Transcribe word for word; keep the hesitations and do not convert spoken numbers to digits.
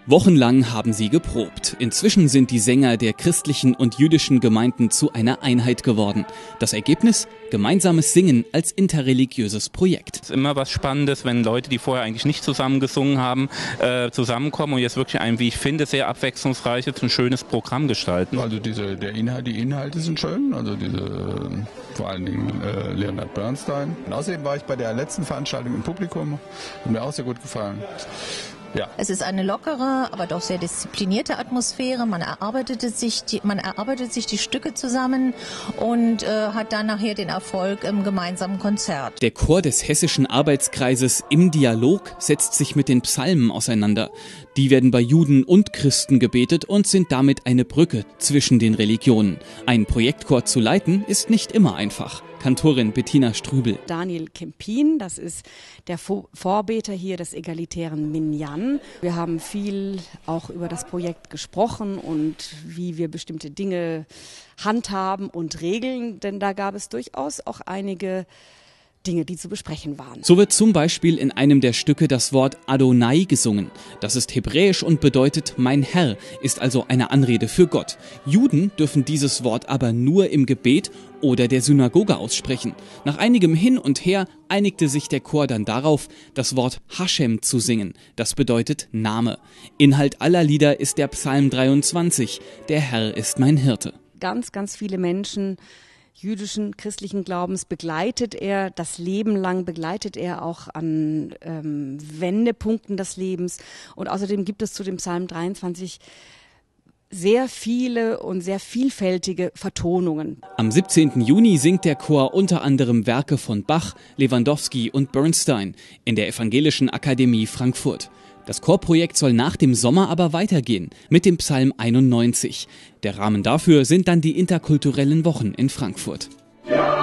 Wochenlang haben sie geprobt. Inzwischen sind die Sänger der christlichen und jüdischen Gemeinden zu einer Einheit geworden. Das Ergebnis? Gemeinsames Singen als interreligiöses Projekt. Es ist immer was Spannendes, wenn Leute, die vorher eigentlich nicht zusammen gesungen haben, äh, zusammenkommen und jetzt wirklich ein, wie ich finde, sehr abwechslungsreiches und schönes Programm gestalten. Also diese, der Inhalt, die Inhalte sind schön, also diese, vor allen Dingen äh, Leonard Bernstein. Und außerdem war ich bei der letzten Veranstaltung im Publikum, hat mir auch sehr gut gefallen. Ja. Es ist eine lockere, aber doch sehr disziplinierte Atmosphäre. Man erarbeitet sich die, man erarbeitet sich die Stücke zusammen und äh, hat dann nachher den Erfolg im gemeinsamen Konzert. Der Chor des Hessischen Arbeitskreises Im Dialog setzt sich mit den Psalmen auseinander. Die werden bei Juden und Christen gebetet und sind damit eine Brücke zwischen den Religionen. Ein Projektchor zu leiten ist nicht immer einfach. Kantorin Bettina Strübel. Daniel Kempin, das ist der Vorbeter hier des egalitären Minyan. Wir haben viel auch über das Projekt gesprochen und wie wir bestimmte Dinge handhaben und regeln, denn da gab es durchaus auch einige Dinge, die zu besprechen waren. So wird zum Beispiel in einem der Stücke das Wort Adonai gesungen. Das ist hebräisch und bedeutet mein Herr, ist also eine Anrede für Gott. Juden dürfen dieses Wort aber nur im Gebet oder der Synagoge aussprechen. Nach einigem Hin und Her einigte sich der Chor dann darauf, das Wort Hashem zu singen. Das bedeutet Name. Inhalt aller Lieder ist der Psalm dreiundzwanzig. Der Herr ist mein Hirte. Ganz, ganz viele Menschen jüdischen, christlichen Glaubens begleitet er, das Leben lang begleitet er auch an ähm, Wendepunkten des Lebens. Und außerdem gibt es zu dem Psalm dreiundzwanzig sehr viele und sehr vielfältige Vertonungen. Am siebzehnten Juni singt der Chor unter anderem Werke von Bach, Lewandowski und Bernstein in der Evangelischen Akademie Frankfurt. Das Chorprojekt soll nach dem Sommer aber weitergehen mit dem Psalm einundneunzig. Der Rahmen dafür sind dann die interkulturellen Wochen in Frankfurt. Ja.